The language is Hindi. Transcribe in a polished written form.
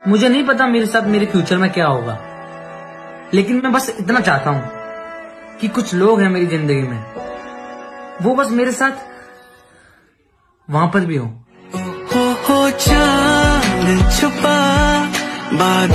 मुझे नहीं पता मेरे साथ मेरे फ्यूचर में क्या होगा, लेकिन मैं बस इतना चाहता हूं कि कुछ लोग हैं मेरी जिंदगी में, वो बस मेरे साथ वहां पर भी हो। चांद छुपा